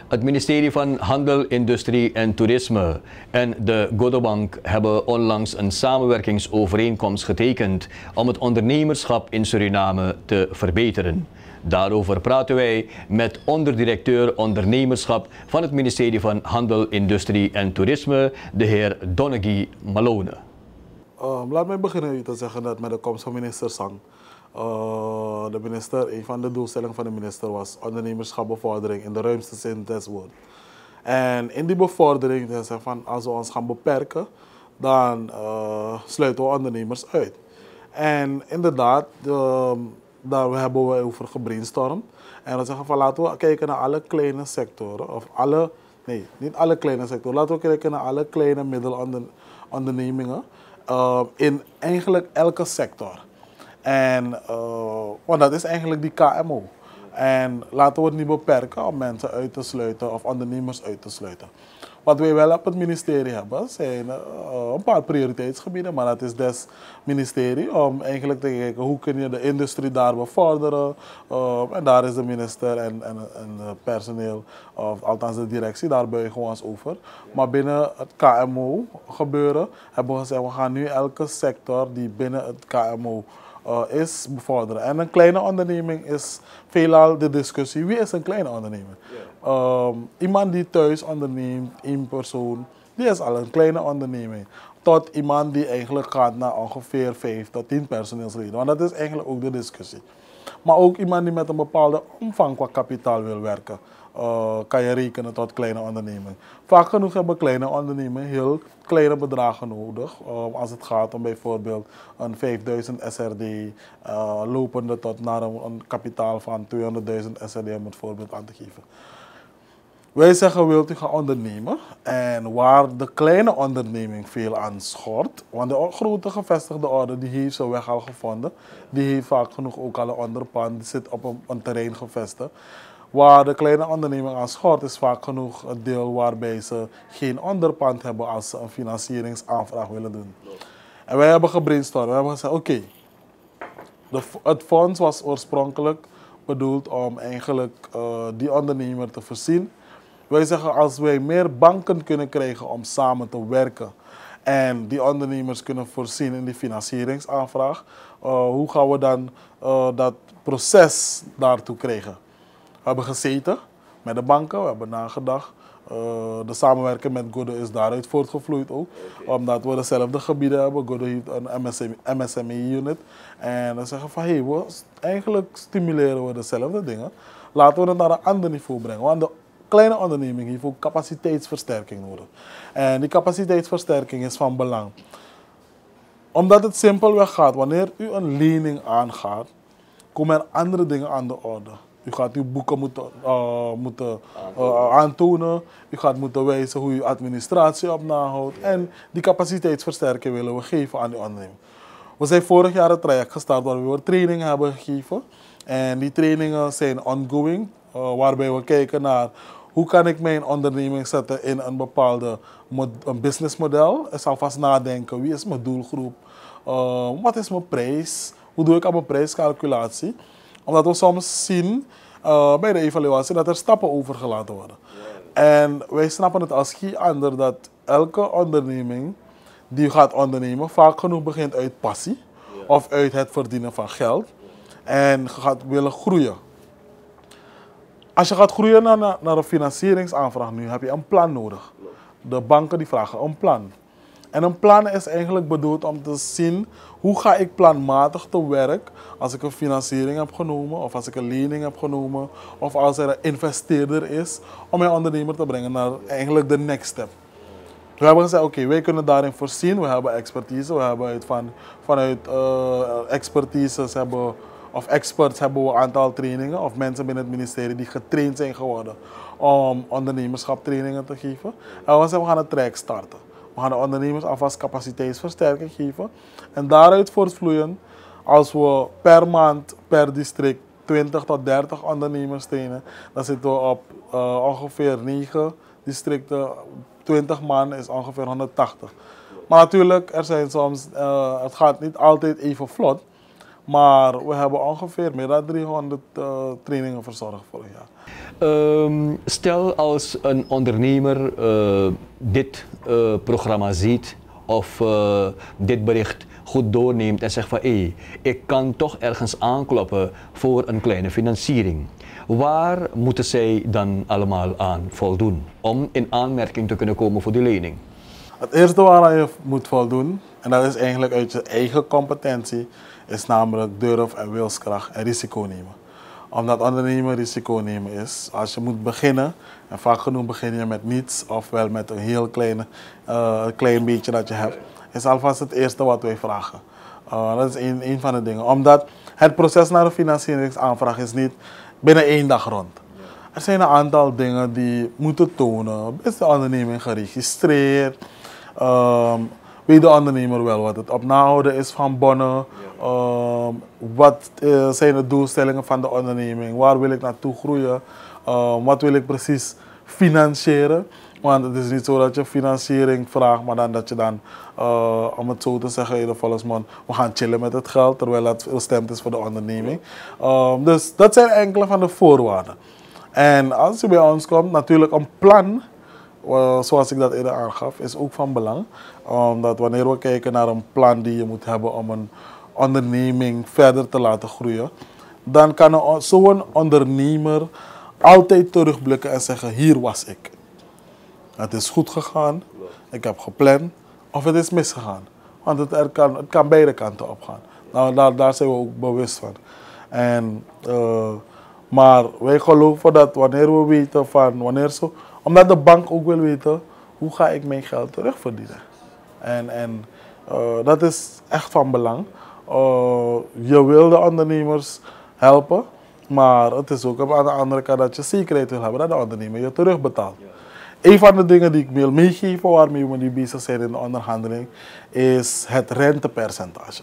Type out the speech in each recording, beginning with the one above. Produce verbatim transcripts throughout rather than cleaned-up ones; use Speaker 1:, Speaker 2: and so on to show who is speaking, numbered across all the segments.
Speaker 1: Het ministerie van Handel, Industrie en Toerisme en de Godobank hebben onlangs een samenwerkingsovereenkomst getekend om het ondernemerschap in Suriname te verbeteren. Daarover praten wij met onderdirecteur ondernemerschap van het ministerie van Handel, Industrie en Toerisme, de heer Donnegy Malone.
Speaker 2: Uh, laat mij beginnen te zeggen dat met de komst van minister Sang, uh, de minister, een van de doelstellingen van de minister was ondernemerschapbevordering in de ruimste zin des woords. En in die bevordering zei ze van als we ons gaan beperken, dan uh, sluiten we ondernemers uit. En inderdaad, uh, daar hebben we over gebrainstormd. En we zeggen van laten we kijken naar alle kleine sectoren, of alle, nee, niet alle kleine sectoren, laten we kijken naar alle kleine middelondernemingen. Uh, in eigenlijk elke sector. En uh, want dat is eigenlijk die K M O. En laten we het niet beperken om mensen uit te sluiten of ondernemers uit te sluiten. Wat wij wel op het ministerie hebben zijn uh, een paar prioriteitsgebieden, maar dat is des ministerie om eigenlijk te kijken hoe kun je de industrie daar bevorderen. Uh, en daar is de minister en, en, en het personeel, of althans de directie, daar buigen we ons over. Maar binnen het K M O gebeuren hebben we gezegd, we gaan nu elke sector die binnen het K M O Uh, is bevorderen. En een kleine onderneming is veelal de discussie, wie is een kleine onderneming? Yeah. Um, iemand die thuis onderneemt, één persoon, die is al een kleine onderneming. Tot iemand die eigenlijk gaat naar ongeveer vijf tot tien personeelsleden. Want dat is eigenlijk ook de discussie. Maar ook iemand die met een bepaalde omvang qua kapitaal wil werken. Uh, kan je rekenen tot kleine onderneming. Vaak genoeg hebben kleine ondernemingen heel kleine bedragen nodig. Uh, als het gaat om bijvoorbeeld een vijfduizend S R D, uh, lopende tot naar een, een kapitaal van tweehonderdduizend S R D om het voorbeeld aan te geven. Wij zeggen, wilt u gaan ondernemen? En waar de kleine onderneming veel aan schort, want de grote gevestigde orde die heeft zijn weg al gevonden. Die heeft vaak genoeg ook al een onderpand, die zit op een, een terrein gevestigd. Waar de kleine onderneming aan schort is vaak genoeg het deel waarbij ze geen onderpand hebben als ze een financieringsaanvraag willen doen. En wij hebben gebrainstormd. We hebben gezegd, oké, okay, het fonds was oorspronkelijk bedoeld om eigenlijk uh, die ondernemer te voorzien. Wij zeggen, als wij meer banken kunnen krijgen om samen te werken en die ondernemers kunnen voorzien in die financieringsaanvraag, uh, hoe gaan we dan uh, dat proces daartoe krijgen? We hebben gezeten met de banken, we hebben nagedacht. Uh, de samenwerking met Godo is daaruit voortgevloeid ook. Okay. Omdat we dezelfde gebieden hebben. Godo heeft een M S M E-unit. En dan zeggen we van, hé, hey, we, eigenlijk stimuleren we dezelfde dingen. Laten we het naar een ander niveau brengen. Want de kleine onderneming heeft ook capaciteitsversterking nodig. En die capaciteitsversterking is van belang. Omdat het simpelweg gaat, wanneer u een lening aangaat, komen er andere dingen aan de orde. U gaat uw boeken moeten, uh, moeten uh, aantonen. U gaat moeten wijzen hoe u administratie op nahoudt. En die capaciteitsversterking willen we geven aan die onderneming. We zijn vorig jaar het traject gestart waar we trainingen hebben gegeven. En die trainingen zijn ongoing. Uh, waarbij we kijken naar hoe kan ik mijn onderneming zetten in een bepaalde een businessmodel. Ik zal vast nadenken, wie is mijn doelgroep? Uh, wat is mijn prijs? Hoe doe ik aan mijn prijscalculatie? Omdat we soms zien uh, bij de evaluatie dat er stappen overgelaten worden. Yeah. En wij snappen het als geen ander dat elke onderneming die gaat ondernemen vaak genoeg begint uit passie. Yeah. Of uit het verdienen van geld. Yeah. En gaat willen groeien. Als je gaat groeien naar, naar een financieringsaanvraag nu, heb je een plan nodig. De banken die vragen een plan. En een plan is eigenlijk bedoeld om te zien hoe ga ik planmatig te werk als ik een financiering heb genomen of als ik een lening heb genomen of als er een investeerder is om mijn ondernemer te brengen naar eigenlijk de next step. We hebben gezegd, oké, okay, wij kunnen daarin voorzien, we hebben expertise, we hebben uit van, vanuit uh, expertises hebben, of experts hebben we een aantal trainingen of mensen binnen het ministerie die getraind zijn geworden om ondernemerschaptrainingen te geven. En we zeggen, we gaan het traject starten. We gaan de ondernemers alvast capaciteitsversterking geven. En daaruit voortvloeien, als we per maand, per district twintig tot dertig ondernemers trainen, dan zitten we op uh, ongeveer negen districten. twintig man is ongeveer honderdtachtig. Maar natuurlijk, er zijn soms, uh, het gaat niet altijd even vlot. Maar we hebben ongeveer meer dan driehonderd uh, trainingen verzorgd vorig jaar.
Speaker 1: Um, stel als een ondernemer uh, dit uh, programma ziet of uh, dit bericht goed doorneemt en zegt van hé, hey, ik kan toch ergens aankloppen voor een kleine financiering. Waar moeten zij dan allemaal aan voldoen om in aanmerking te kunnen komen voor die lening?
Speaker 2: Het eerste waar je moet voldoen, en dat is eigenlijk uit je eigen competentie, is namelijk durf en wilskracht en risico nemen. Omdat ondernemen risico nemen is, als je moet beginnen, en vaak genoeg begin je met niets, ofwel met een heel kleine, uh, klein beetje dat je hebt, is alvast het eerste wat wij vragen. Uh, dat is een, een van de dingen. Omdat het proces naar de financieringsaanvraag is niet binnen één dag rond. Er zijn een aantal dingen die moeten tonen. Is de onderneming geregistreerd? Um, weet de ondernemer wel wat het op nahouden is van bonnen? Um, wat uh, zijn de doelstellingen van de onderneming? Waar wil ik naartoe groeien? Um, wat wil ik precies financieren? Want het is niet zo dat je financiering vraagt, maar dan dat je dan, uh, om het zo te zeggen in de volksmond, we gaan chillen met het geld, terwijl dat bestemd is voor de onderneming. Um, dus dat zijn enkele van de voorwaarden. En als je bij ons komt, natuurlijk een plan, uh, zoals ik dat eerder aangaf, is ook van belang. Omdat wanneer we kijken naar een plan die je moet hebben om een onderneming verder te laten groeien, dan kan zo'n ondernemer altijd terugblikken en zeggen, hier was ik. Het is goed gegaan, ik heb gepland, of het is misgegaan. Want het, er kan, het kan beide kanten op gaan. Nou, daar, daar zijn we ook bewust van. En, uh, maar wij geloven dat wanneer we weten van, wanneer zo, omdat de bank ook wil weten, hoe ga ik mijn geld terugverdienen. En, en uh, dat is echt van belang. Uh, je wil de ondernemers helpen, maar het is ook aan de andere kant dat je zekerheid wil hebben dat de ondernemer je terugbetaalt. Een van de dingen die ik wil meegeven waarmee we nu bezig zijn in de onderhandeling is het rentepercentage.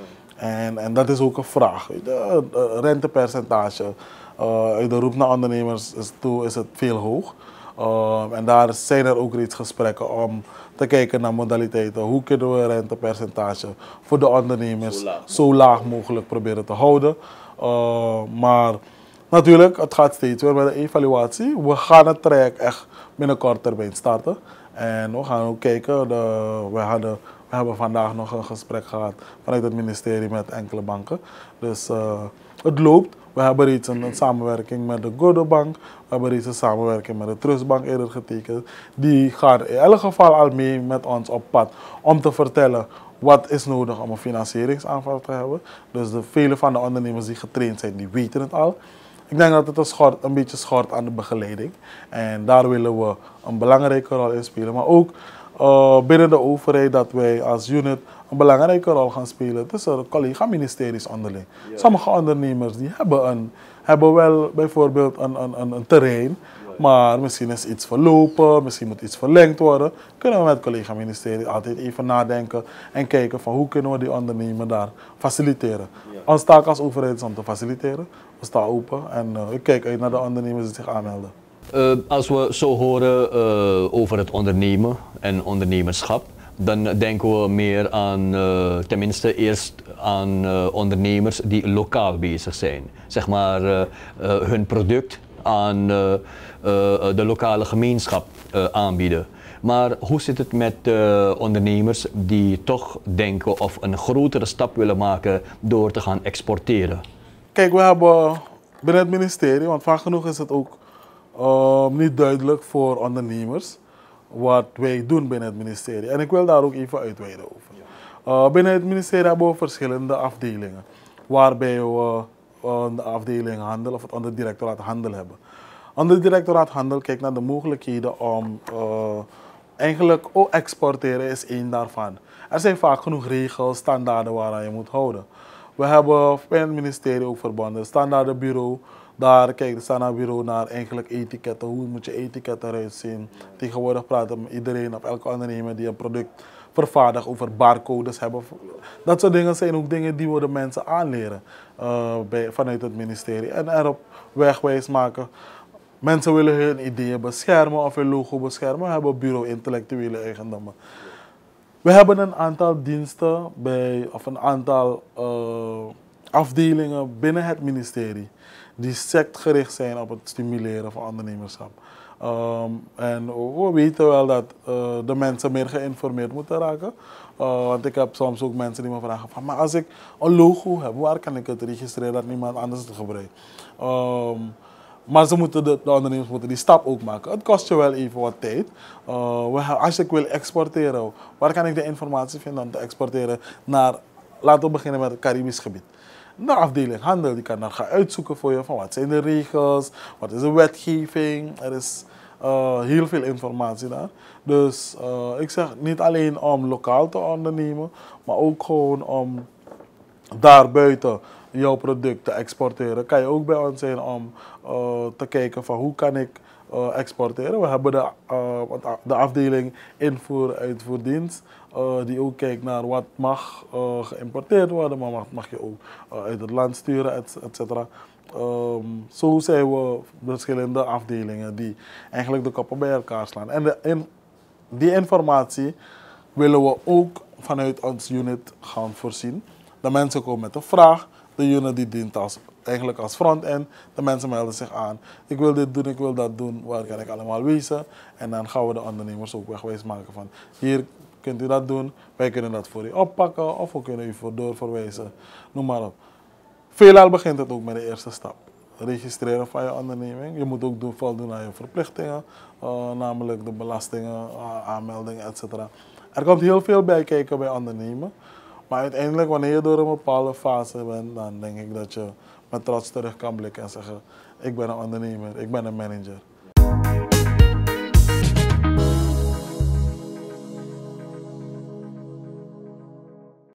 Speaker 2: En, en dat is ook een vraag. Het rentepercentage uh, uit de roep naar ondernemers is, toe is het veel hoog. Uh, en daar zijn er ook reeds gesprekken om te kijken naar modaliteiten. Hoe kunnen we rentepercentage voor de ondernemers zo laag, zo laag mogelijk proberen te houden. Uh, maar natuurlijk, het gaat steeds weer met de evaluatie. We gaan het traject echt binnenkort termijn starten. En we gaan ook kijken. De, we, hadden, we hebben vandaag nog een gesprek gehad vanuit het ministerie met enkele banken. Dus uh, het loopt. We hebben reeds een, een samenwerking met de Godobank. We hebben reeds een samenwerking met de Trustbank eerder getekend. Die gaan in elk geval al mee met ons op pad om te vertellen wat is nodig om een financieringsaanvraag te hebben. Dus de vele van de ondernemers die getraind zijn, die weten het al. Ik denk dat het een, schort, een beetje schort aan de begeleiding. En daar willen we een belangrijke rol in spelen. Maar ook uh, binnen de overheid dat wij als unit een belangrijke rol gaan spelen tussen de collega-ministeries onderling. Ja. Sommige ondernemers die hebben, een, hebben wel bijvoorbeeld een, een, een terrein, ja, maar misschien is iets verlopen, misschien moet iets verlengd worden. Kunnen we met collega-ministeries altijd even nadenken en kijken van hoe kunnen we die ondernemer daar faciliteren. Ja. Ons taak als overheid is om te faciliteren. We staan open en uh, ik kijk uit naar de ondernemers die zich aanmelden.
Speaker 1: Uh, als we zo horen uh, over het ondernemen en ondernemerschap, dan denken we meer aan, uh, tenminste eerst aan uh, ondernemers die lokaal bezig zijn. Zeg maar uh, uh, hun product aan uh, uh, de lokale gemeenschap uh, aanbieden. Maar hoe zit het met uh, ondernemers die toch denken of een grotere stap willen maken door te gaan exporteren?
Speaker 2: Kijk, we hebben binnen het ministerie, want vaak genoeg is het ook uh, niet duidelijk voor ondernemers wat wij doen binnen het ministerie. En ik wil daar ook even uitweiden over. Uh, binnen het ministerie hebben we verschillende afdelingen, waarbij we uh, de afdeling handel of het onderdirectoraat handel hebben. Onderdirectoraat handel kijkt naar de mogelijkheden om uh, eigenlijk ook exporteren is één daarvan. Er zijn vaak genoeg regels, standaarden waaraan je moet houden. We hebben bij het ministerie ook verbonden, het standaardenbureau. Daar kijkt het standaardbureau naar eigenlijk etiketten. Hoe moet je etiketten eruit zien? Tegenwoordig praten iedereen of elke ondernemer die een product vervaardigt over barcodes hebben. Dat soort dingen zijn ook dingen die we de mensen aanleren uh, bij, vanuit het ministerie. En erop wegwijs maken. Mensen willen hun ideeën beschermen of hun logo beschermen. We hebben bureau intellectuele eigendommen. We hebben een aantal diensten bij, of een aantal uh, afdelingen binnen het ministerie die sectgericht zijn op het stimuleren van ondernemerschap. Um, en we weten wel dat uh, de mensen meer geïnformeerd moeten raken. Uh, want ik heb soms ook mensen die me vragen van, maar als ik een logo heb, waar kan ik het registreren dat niemand anders het gebruikt? Um, maar ze moeten de, de ondernemers moeten die stap ook maken. Het kost je wel even wat tijd. Uh, we, als ik wil exporteren, waar kan ik de informatie vinden om te exporteren naar, laten we beginnen met het Caribisch gebied. De afdeling handel die kan dan gaan uitzoeken voor je van wat zijn de regels, wat is de wetgeving. Er is uh, heel veel informatie daar. Dus uh, ik zeg niet alleen om lokaal te ondernemen, maar ook gewoon om daarbuiten jouw product te exporteren. Kan je ook bij ons zijn om uh, te kijken van hoe kan ik uh, exporteren. We hebben de, uh, de afdeling invoer uitvoerdienst. Uh, die ook kijkt naar wat mag uh, geïmporteerd worden, maar mag, mag je ook uh, uit het land sturen, et cetera. Um, zo zijn we verschillende afdelingen die eigenlijk de koppen bij elkaar slaan. En de, in, die informatie willen we ook vanuit ons unit gaan voorzien. De mensen komen met een vraag, de unit die dient als, eigenlijk als front-end. De mensen melden zich aan. Ik wil dit doen, ik wil dat doen, waar kan ik allemaal wezen? En dan gaan we de ondernemers ook wegwijs maken van hier kunt u dat doen, wij kunnen dat voor u oppakken of we kunnen u voor doorverwijzen, noem maar op. Veelal begint het ook met de eerste stap. Registreren van je onderneming. Je moet ook doen, voldoen aan je verplichtingen, uh, namelijk de belastingen, uh, aanmeldingen, et cetera. Er komt heel veel bij kijken bij ondernemen. Maar uiteindelijk, wanneer je door een bepaalde fase bent, dan denk ik dat je met trots terug kan blikken en zeggen, ik ben een ondernemer, ik ben een manager.